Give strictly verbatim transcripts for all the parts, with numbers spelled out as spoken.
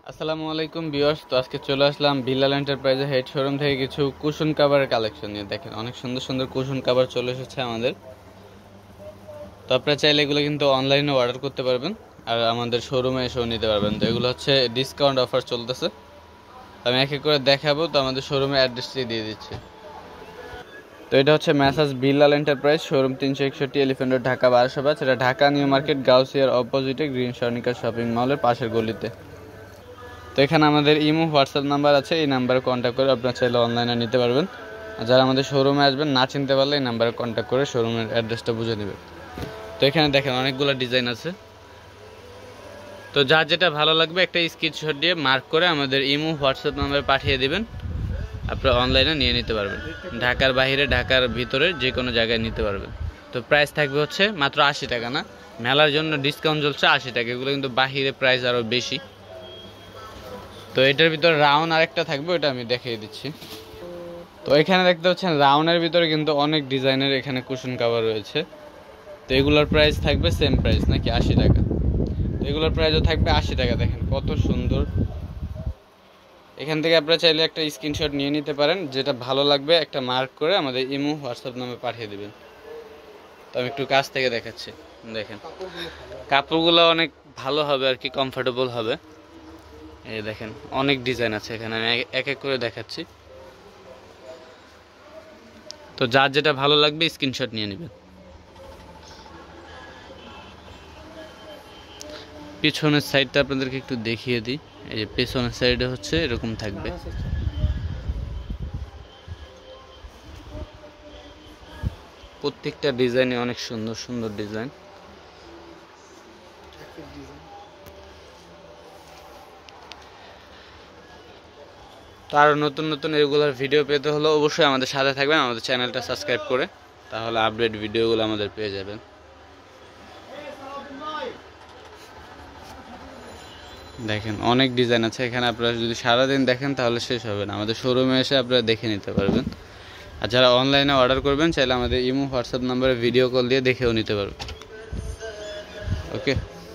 আসসালামু আলাইকুম ভিউয়ার্স। তো আজকে চলে আসলাম বিল্লাল এন্টারপ্রাইজের হেড শোরুম থেকে কিছু কুশন কভারের কালেকশন নিয়ে। দেখেন অনেক সুন্দর সুন্দর কুশন কভার চলে এসেছে আমাদের। তো আপনারা চাইলে এগুলো কিন্তু অনলাইনে অর্ডার করতে পারবেন আর আমাদের শোরুমে এসেও নিতে পারবেন। তো এগুলো হচ্ছে ডিসকাউন্ট অফার চলতেছে, আমি এক এক করে দেখাবো। তো আমাদের শোরুমের অ্যাড্রেসটি দিয়ে দিচ্ছি। তো এটা হচ্ছে মেসাজ বিল্লাল এন্টারপ্রাইজ, শোরুম তিনশো একষট্টি এলিফ্যান্ট রোড, ঢাকা বারোশো পাঁচ। এটা ঢাকা নিউ মার্কেট গাউসিয়ার অপোজিটে গ্রিন সর্ণিকা শপিং মলের পাশের গলিতে। তো এখানে আমাদের ইমো হোয়াটসঅ্যাপ নাম্বার আছে, এই নাম্বারে কন্ট্যাক্ট করে আপনারা চাইলে অনলাইনে নিতে পারবেন। আর যারা আমাদের শোরুমে আসবেন না চিনতে পারলে এই নাম্বারে কন্ট্যাক্ট করে শোরুমের অ্যাড্রেসটা বুঝে নেবেন। তো এখানে দেখেন অনেকগুলো ডিজাইন আছে, তো যার যেটা ভালো লাগবে একটা স্ক্রিনশট দিয়ে মার্ক করে আমাদের ইমো হোয়াটসঅ্যাপ নাম্বারে পাঠিয়ে দিবেন, আপনারা অনলাইনে নিয়ে নিতে পারবেন। ঢাকার বাইরে ঢাকার ভিতরে যে কোনো জায়গায় নিতে পারবেন। তো প্রাইস থাকবে হচ্ছে মাত্র আশি টাকা, না মেলার জন্য ডিসকাউন্ট চলছে আশি টাকা, এগুলো কিন্তু বাহিরে প্রাইস আরও বেশি। তো এটার ভিতরে রাউন্ড আরেকটা থাকবে, ওটা আমি দেখিয়ে দিচ্ছি। তো এখানে দেখতে পাচ্ছেন রাউন্ডের ভিতরে কিন্তু অনেক ডিজাইনের এখানে কুশন কভার রয়েছে। তো এগুলোর প্রাইস থাকবে সেম প্রাইস নাকি আশি টাকা। তো এগুলোর প্রাইসও থাকবে আশি টাকা। দেখেন কত সুন্দর। এখান থেকে আপনারা চাইলে একটা স্ক্রিনশট নিয়ে নিতে পারেন, যেটা ভালো লাগবে একটা মার্ক করে আমাদের ইমো হোয়াটসঅ্যাপ নাম্বারে পাঠিয়ে দেবেন। তো আমি একটু কাছ থেকে দেখাচ্ছি। দেখেন কাপড়গুলো অনেক ভালো হবে আর কি, কমফোর্টেবল হবে। এই দেখেন অনেক ডিজাইন আছে এখানে, আমি এক এক করে দেখাচ্ছি। তো যার যেটা ভালো লাগবে স্ক্রিনশট নিয়ে নেবেন। পিছনের সাইডটা আপনাদেরকে একটু দেখিয়ে দিই। এই যে পেছনের সাইডে হচ্ছে এরকম থাকবে। প্রত্যেকটা ডিজাইনে অনেক সুন্দর সুন্দর ডিজাইন। তো আরও নতুন নতুন রেগুলার ভিডিও পেতে হলে অবশ্যই আমাদের সাথে থাকবেন, আমাদের চ্যানেলটা সাবস্ক্রাইব করে, তাহলে আপডেট ভিডিওগুলো আমাদের পেয়ে যাবেন। দেখেন অনেক ডিজাইন আছে এখানে, আপনারা যদি সারাদিন দেখেন তাহলে শেষ হবে না। আমাদের শোরুমে এসে আপনারা দেখে নিতে পারবেন। আর যারা অনলাইনে অর্ডার করবেন চাইলে আমাদের ইমো হোয়াটসঅ্যাপ নাম্বারে ভিডিও কল দিয়ে দেখেও নিতে পারবেন। ওকে,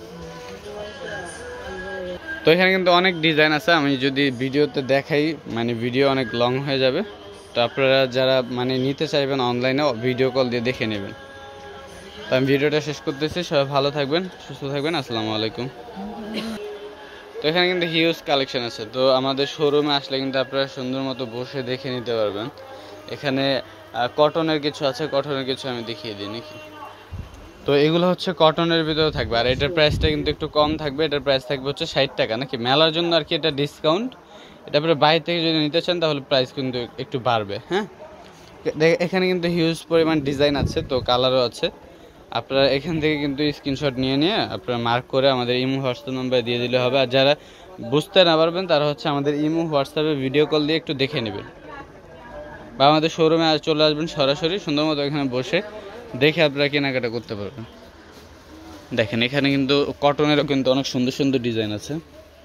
তো এখানে কিন্তু অনেক ডিজাইন আছে, আমি যদি ভিডিওতে দেখাই মানে ভিডিও অনেক লং হয়ে যাবে। তো আপনারা যারা মানে নিতে চাইবেন অনলাইনে ভিডিও কল দিয়ে দেখে নেবেন। তো আমি ভিডিওটা শেষ করতেছি, সবাই ভালো থাকবেন, সুস্থ থাকবেন, আসসালামু আলাইকুম। তো এখানে কিন্তু হিউজ কালেকশন আছে। তো আমাদের শোরুমে আসলে কিন্তু আপনারা সুন্দর মতো বসে দেখে নিতে পারবেন। এখানে কটনের কিছু আছে, কটনের কিছু আমি দেখিয়ে দিই নাকি। তো এগুলো হচ্ছে কটনের ভিতরে থাকবে, আর এটার প্রাইসটা কিন্তু একটু কম থাকবে। এটার প্রাইস থাকবে হচ্ছে ষাট টাকা নাকি, মেলার জন্য আর কি এটা ডিসকাউন্ট। এটা আপনারা বাইরে থেকে যদি নিতে চান তাহলে প্রাইস কিন্তু একটু বাড়বে। হ্যাঁ, এখানে কিন্তু হিউজ পরিমাণ ডিজাইন আছে, তো কালারও আছে। আপনারা এখান থেকে কিন্তু স্ক্রিনশট নিয়ে নিয়ে আপনারা মার্ক করে আমাদের ইমো হোয়াটসঅ্যাপ নাম্বারে দিয়ে দিলে হবে। আর যারা বুঝতে না পারবেন তারা হচ্ছে আমাদের ইমো হোয়াটসঅ্যাপে ভিডিও কল দিয়ে একটু দেখে নেবেন, বা আমাদের শোরুমে চলে আসবেন সরাসরি, সুন্দর মতো এখানে বসে দেখে আপনারা কেনাকাটা করতে পারবেন। দেখেন এখানে কিন্তু কটনেরও কিন্তু অনেক সুন্দর সুন্দর ডিজাইন আছে,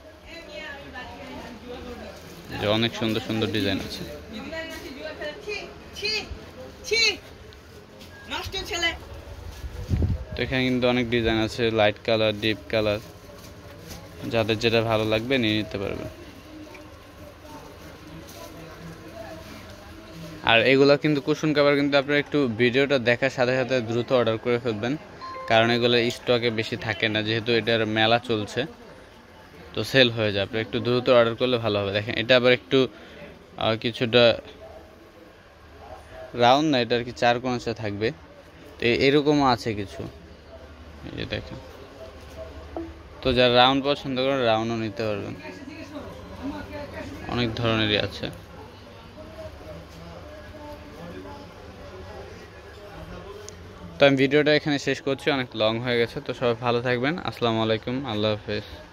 যে অনেক সুন্দর সুন্দর ডিজাইন আছে। তো এখানে কিন্তু অনেক ডিজাইন আছে, লাইট কালার, ডিপ কালার, যাদের যেটা ভালো লাগবে নিয়ে নিতে পারবে। আর এগুলো কিন্তু কুশন কভার কিন্তু আপনারা একটু ভিডিওটা দেখার সাথে সাথে দ্রুত অর্ডার করে ফেলবেন, কারণ এগুলো স্টকে বেশি থাকে না, যেহেতু এটার মেলা চলছে তো সেল হয়ে যায়। আপনারা একটু দ্রুত অর্ডার করলে ভালো হবে। দেখেন এটা আবার একটু কিছুটা রাউন্ড না, এটা আর কি চার কোণে থাকবে। তো এরকমও আছে কিছু, এই যে দেখেন। তো যারা রাউন্ড পছন্দ করেন রাউন্ডও নিতে পারবেন, অনেক ধরনেরই আছে। তো আমি ভিডিওটা এখানে শেষ করছি, অনেক লং হয়ে গেছে। তো সবাই ভালো থাকবেন, আসসালামু আলাইকুম, আল্লাহ হাফেজ।